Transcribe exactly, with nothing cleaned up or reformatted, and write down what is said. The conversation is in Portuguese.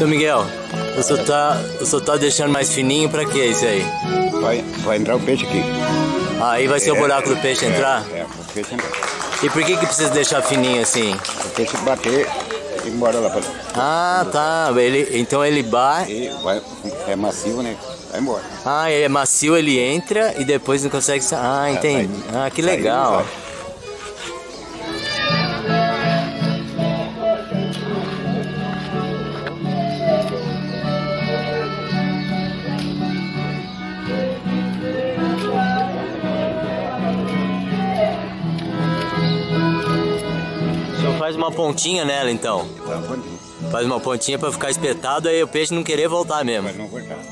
Seu Miguel, o senhor tá, o senhor tá deixando mais fininho pra quê isso aí? Vai, vai entrar o peixe aqui. Aí vai ser é, o buraco do peixe é, entrar? É, o peixe entrar. E por que que precisa deixar fininho assim? O peixe bater e ir embora lá pra... Ah, tá. Ele, então ele bate... Vai, é macio, né? Vai embora. Ah, ele é macio, ele entra e depois não consegue... Ah, entendi. Ah, que legal. Faz uma pontinha nela então. Faz uma pontinha pra ficar espetado, aí o peixe não querer voltar mesmo. Mas não voltar.